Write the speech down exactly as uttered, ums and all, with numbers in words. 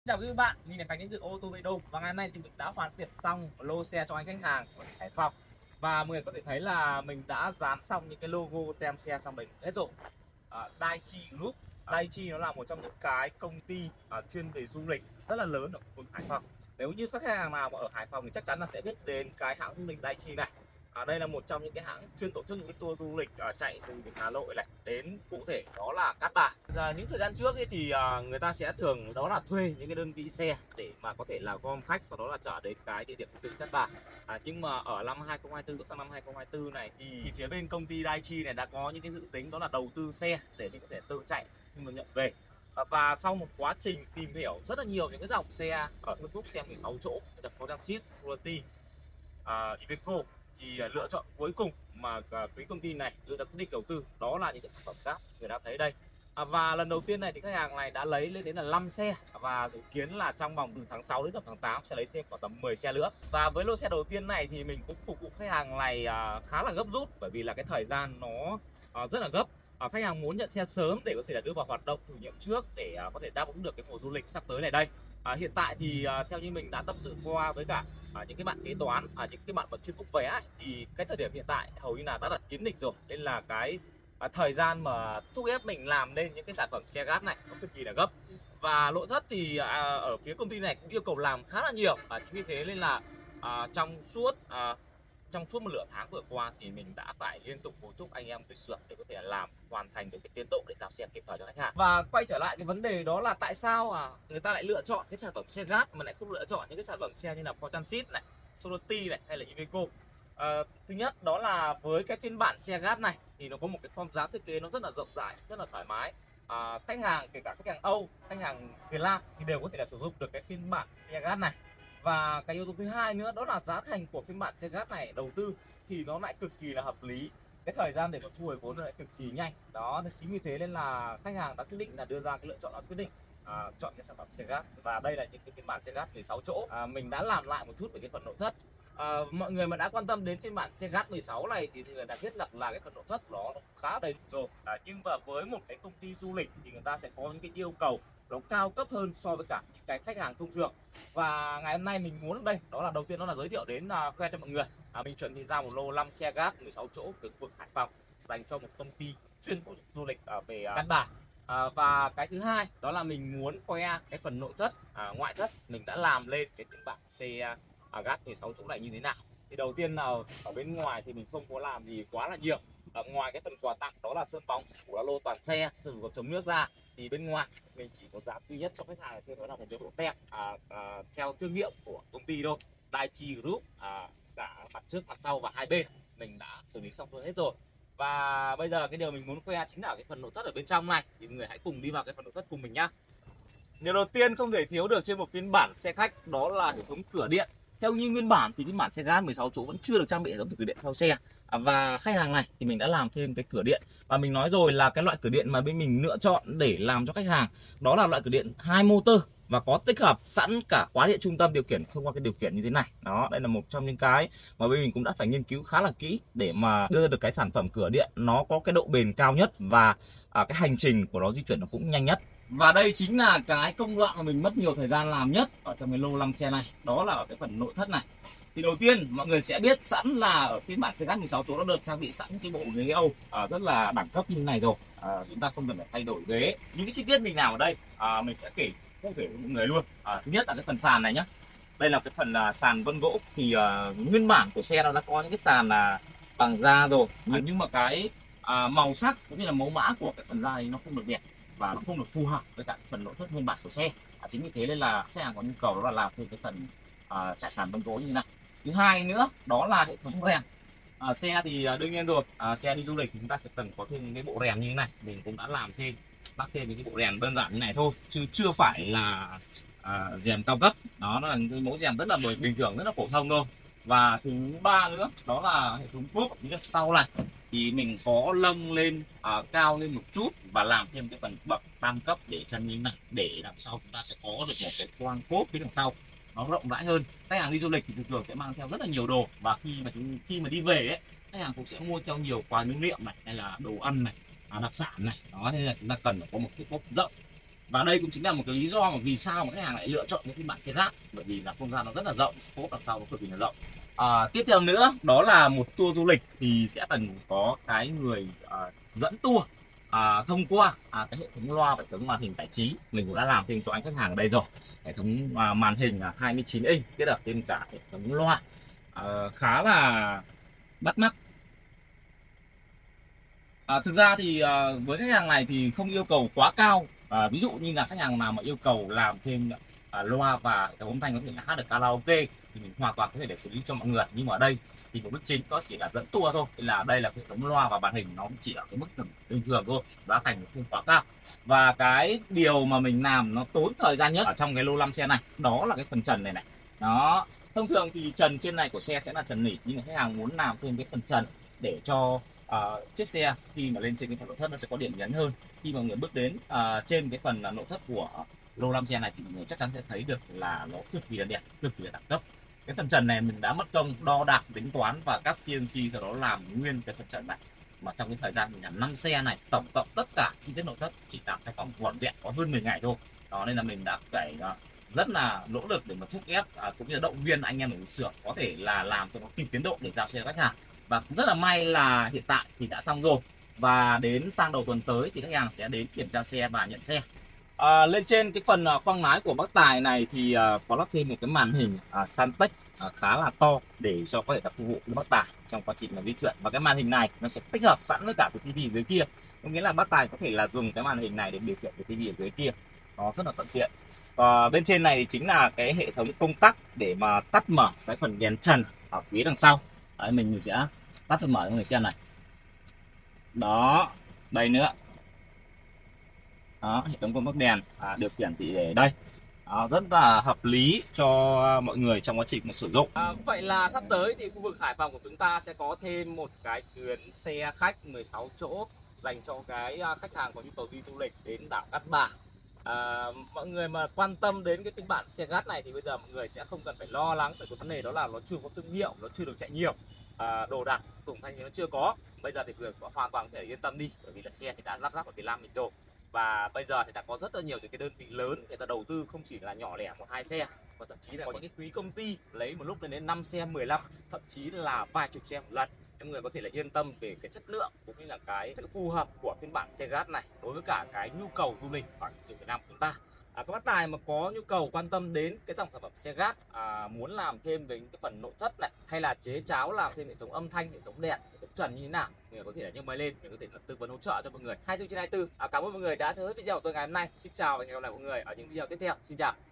Chào quý bạn, mình là Khánh đến từ ô tô Việt Đông và ngày hôm nay thì mình đã hoàn thiện xong một lô xe cho anh khách hàng ở Hải Phòng. Và mọi người có thể thấy là mình đã dán xong những cái logo tem xe sang mình hết rồi. À, Daichi Group, Daichi nó là một trong những cái công ty à, chuyên về du lịch rất là lớn ở khu vực Hải Phòng. Nếu như khách hàng nào mà ở Hải Phòng thì chắc chắn là sẽ biết đến cái hãng du lịch Daichi này. À, đây là một trong những cái hãng chuyên tổ chức những cái tour du lịch à, chạy từ Hà Nội này đến cụ thể đó là Cát Bà. À, những thời gian trước ấy thì à, người ta sẽ thường đó là thuê những cái đơn vị xe để mà có thể là gom khách, sau đó là chở đến cái địa điểm từ Cát Bà. À, nhưng mà ở năm hai không hai tư sang năm hai không hai tư này thì, thì phía bên công ty Daichi này đã có những cái dự tính đó là đầu tư xe để mình có thể tự chạy khi mà nhận về. À, và sau một quá trình tìm hiểu rất là nhiều những cái dòng xe ở phân khúc xe mười sáu chỗ, như là Ford Transit, Fruity, uh, Iveco, thì uh, lựa chọn cuối cùng mà uh, cái công ty này đưa ra quyết định đầu tư đó là những cái sản phẩm khác người ta thấy đây. À, và lần đầu tiên này thì khách hàng này đã lấy lên đến là năm xe và dự kiến là trong vòng từ tháng sáu đến tầm tháng tám sẽ lấy thêm khoảng tầm mười xe nữa. Và với lô xe đầu tiên này thì mình cũng phục vụ khách hàng này uh, khá là gấp rút, bởi vì là cái thời gian nó uh, rất là gấp. À, khách hàng muốn nhận xe sớm để có thể là đưa vào hoạt động thử nghiệm trước để uh, có thể đáp ứng được cái mùa du lịch sắp tới này đây. À, hiện tại thì uh, theo như mình đã tâm sự qua với cả à, những cái bạn kế toán, à, những cái bạn mà chuyên book vé ấy, thì cái thời điểm hiện tại hầu như là đã đặt kín lịch rồi, nên là cái à, thời gian mà thúc ép mình làm nên những cái sản phẩm xe gas này nó cực kỳ là gấp. Và nội thất thì à, ở phía công ty này cũng yêu cầu làm khá là nhiều, và chính vì thế nên là à, trong suốt à, trong suốt một nửa tháng vừa qua thì mình đã phải liên tục hối thúc anh em cái xưởng để có thể làm hoàn thành được cái tiến độ để giao xe kịp thời cho khách hàng. Và quay trở lại cái vấn đề đó là tại sao à, người ta lại lựa chọn cái sản phẩm xe gas mà lại không lựa chọn những cái sản phẩm xe như là Ford Transit này, Soroti này hay là Iveco. À, thứ nhất đó là với cái phiên bản xe gas này thì nó có một cái form dáng thiết kế nó rất là rộng rãi, rất là thoải mái. À, khách hàng kể cả khách hàng Âu, khách hàng Việt Nam thì đều có thể là sử dụng được cái phiên bản xe gas này. Và cái yếu tố thứ hai nữa đó là giá thành của phiên bản xe gas này đầu tư thì nó lại cực kỳ là hợp lý, cái thời gian để mà thu hồi vốn nó lại cực kỳ nhanh đó. Chính vì thế nên là khách hàng đã quyết định là đưa ra cái lựa chọn là quyết định à, chọn cái sản phẩm xe gas. Và đây là những cái phiên bản xe gas mười sáu chỗ. À, mình đã làm lại một chút về cái phần nội thất. À, mọi người mà đã quan tâm đến phiên bản xe gas mười sáu này thì người đã biết là, là cái phần nội thất nó khá đầy đủ rồi. À, nhưng mà với một cái công ty du lịch thì người ta sẽ có những cái yêu cầu nó cao cấp hơn so với cả những cái khách hàng thông thường. Và ngày hôm nay mình muốn ở đây đó là đầu tiên đó là giới thiệu đến uh, khoe cho mọi người. À, mình chuẩn bị ra một lô năm xe gas mười sáu chỗ từ khu vực Hải Phòng dành cho một công ty chuyên tổ chức du lịch uh, về uh, Cát Bà. À, và cái thứ hai đó là mình muốn khoe cái phần nội thất, à, ngoại thất mình đã làm lên cái phiên bản xe uh, gas mười sáu chỗ này như thế nào. Thì đầu tiên là ở bên ngoài thì mình không có làm gì quá là nhiều. Ở ngoài cái phần quà tặng đó là sơn bóng phủ lô toàn xe, sử dụng chống nước ra, thì bên ngoài mình chỉ có dán duy nhất cho khách hàng thôi, đó là một cái bộ tem à, à, theo thương hiệu của công ty thôi, Daichi Group, à, cả mặt trước mặt sau và hai bên mình đã xử lý xong rồi hết rồi. Và bây giờ cái điều mình muốn khoe chính là cái phần nội thất ở bên trong này, thì mọi người hãy cùng đi vào cái phần nội thất cùng mình nhá. Điều đầu tiên không thể thiếu được trên một phiên bản xe khách đó là hệ thống cửa điện. Theo như nguyên bản thì phiên bản xe gas mười sáu chỗ vẫn chưa được trang bị hệ thống cửa điện theo xe. À, và khách hàng này thì mình đã làm thêm cái cửa điện, và mình nói rồi là cái loại cửa điện mà bên mình lựa chọn để làm cho khách hàng đó là loại cửa điện hai motor và có tích hợp sẵn cả khóa điện trung tâm điều khiển thông qua cái điều khiển như thế này. Đó, đây là một trong những cái mà bên mình cũng đã phải nghiên cứu khá là kỹ để mà đưa ra được cái sản phẩm cửa điện nó có cái độ bền cao nhất và à, cái hành trình của nó di chuyển nó cũng nhanh nhất. Và đây chính là cái công đoạn mà mình mất nhiều thời gian làm nhất ở trong cái lô năm xe này, đó là ở cái phần nội thất này. Thì đầu tiên mọi người sẽ biết sẵn là ở phiên bản xe gas mười sáu chỗ nó được trang bị sẵn cái bộ ghế Âu à, rất là đẳng cấp như thế này rồi. À, chúng ta không cần phải thay đổi ghế. Những cái chi tiết mình làm ở đây à, mình sẽ kể cụ thể với mọi người luôn. À, thứ nhất là cái phần sàn này nhá. Đây là cái phần uh, sàn vân gỗ, thì uh, nguyên bản của xe nó đã có những cái sàn là uh, bằng da rồi, à, nhưng mà cái uh, màu sắc cũng như là mẫu mã của cái phần da này nó không được đẹp và nó không được phù hợp với cả phần nội thất nguyên bản của xe. À, chính vì thế nên là khách hàng có nhu cầu đó là làm thêm cái phần uh, trải sàn vân gỗ như thế này. Thứ hai nữa đó là hệ thống rèm. À, xe thì uh, đương nhiên rồi, à, xe đi du lịch thì chúng ta sẽ cần có thêm cái bộ rèm như thế này, mình cũng đã làm thêm bắt thêm những cái bộ rèm đơn giản như này thôi, chứ chưa phải là à, rèm cao cấp. Đó là cái mẫu rèm rất là bình thường, rất là phổ thông thôi. Và thứ ba nữa đó là hệ thống cốp phía sau này thì mình có lâng lên à, cao lên một chút và làm thêm cái phần bậc tam cấp để chân như này, để đằng sau chúng ta sẽ có được một cái quang cốp phía đằng sau nó rộng rãi hơn. Khách hàng đi du lịch thì thường thường sẽ mang theo rất là nhiều đồ, và khi mà chúng khi mà đi về ấy, khách hàng cũng sẽ mua theo nhiều quà lưu niệm này hay là đồ ăn này, à, đặc sản này. Đó nên là chúng ta cần phải có một cái cốp rộng Và đây cũng chính là một cái lý do mà vì sao mà khách hàng lại lựa chọn những phiên bản xe gác, bởi vì là không gian nó rất là rộng, phố đằng sau nó cực kỳ là rộng. À, tiếp theo nữa đó là một tour du lịch thì sẽ cần có cái người à, dẫn tour à, thông qua à, cái hệ thống loa và hệ thống màn hình giải trí. Mình cũng đã làm thêm cho anh khách hàng ở đây rồi. Hệ thống à, màn hình là hai mươi chín inch kết hợp thêm cả hệ thống loa à, khá là bắt mắt. À, thực ra thì à, với khách hàng này thì không yêu cầu quá cao. À, ví dụ như là khách hàng nào mà yêu cầu làm thêm à, loa và hệ thống âm thanh có thể là hát được karaoke thì mình hoàn toàn có thể để xử lý cho mọi người. Nhưng mà ở đây thì mục đích chính có chỉ là dẫn tour thôi, nên là đây là hệ thống loa và màn hình nó chỉ ở cái mức bình thường thôi, giá thành không quá cao. Và cái điều mà mình làm nó tốn thời gian nhất ở trong cái lô năm xe này đó là cái phần trần này này. Đó, thông thường thì trần trên này của xe sẽ là trần nỉ, nhưng mà khách hàng muốn làm thêm cái phần trần để cho uh, chiếc xe khi mà lên trên cái phần nội thất nó sẽ có điểm nhấn hơn. Khi mà người bước đến uh, trên cái phần nội thất của lô năm xe này thì mọi người chắc chắn sẽ thấy được là nó cực kỳ là đẹp, cực kỳ là đẳng cấp. Cái phần trần này mình đã mất công đo đạc tính toán và cắt xê en xê sau đó làm nguyên cái phần trần này, mà trong cái thời gian mình làm năm xe này tổng cộng tất cả chi tiết nội thất chỉ làm trong vòng vỏn vẹn có hơn mười ngày thôi. Đó, nên là mình đã phải uh, rất là nỗ lực để mà thúc ép uh, cũng như là động viên anh em ở xưởng có thể là làm cho nó kịp tiến độ để giao xe khách hàng. Và rất là may là hiện tại thì đã xong rồi, và đến sang đầu tuần tới thì khách hàng sẽ đến kiểm tra xe và nhận xe. À, lên trên cái phần uh, khoang lái của bác Tài này thì uh, có lắp thêm một cái màn hình uh, Santec uh, khá là to để cho có thể phục vụ cho bác Tài trong quá trình là di chuyển. Và cái màn hình này nó sẽ tích hợp sẵn với cả cái tivi dưới kia, có nghĩa là bác Tài có thể là dùng cái màn hình này để điều khiển cái tivi ở dưới kia, nó rất là thuận tiện. Và bên trên này thì chính là cái hệ thống công tắc để mà tắt mở cái phần đèn trần ở phía đằng sau. Đấy, mình sẽ tắt và mở cho người xem này. Đó, đây nữa. Đó, hệ thống công tắc đèn à, điều khiển thì để đây. Đó, rất là hợp lý cho mọi người trong quá trình mà sử dụng. À, vậy là sắp tới thì khu vực Hải Phòng của chúng ta sẽ có thêm một cái tuyến xe khách mười sáu chỗ dành cho cái khách hàng có nhu cầu đi du lịch đến đảo Cát Bà. À, mọi người mà quan tâm đến cái phiên bản xe gát này thì bây giờ mọi người sẽ không cần phải lo lắng về cái vấn đề đó là nó chưa có thương hiệu, nó chưa được chạy nhiều, à, đồ đạc tùng thanh thì nó chưa có. Bây giờ thì người có hoàn toàn có thể yên tâm đi, bởi vì là xe thì đã lắp ráp ở Việt Nam mình rồi. Và bây giờ thì đã có rất là nhiều những cái đơn vị lớn người ta đầu tư, không chỉ là nhỏ lẻ một hai xe, mà thậm chí là có những cái quý công ty lấy một lúc lên đến năm xe, mười lăm, thậm chí là vài chục xe một lần. Mọi người có thể là yên tâm về cái chất lượng cũng như là cái sự phù hợp của phiên bản xe gát này đối với cả cái nhu cầu du lịch ở thị trường Việt Nam của chúng ta. À, các bác Tài mà có nhu cầu quan tâm đến cái dòng sản phẩm xe gát, à, muốn làm thêm về những cái phần nội thất này, hay là chế cháo làm thêm hệ thống âm thanh, hệ thống đèn, hệ thống trần như thế nào, người có thể là nhấc máy lên, mình có thể là tư vấn hỗ trợ cho mọi người hai mươi bốn trên hai mươi bốn. À, cảm ơn mọi người đã theo dõi video của tôi ngày hôm nay. Xin chào và hẹn gặp lại mọi người ở những video tiếp theo. Xin chào.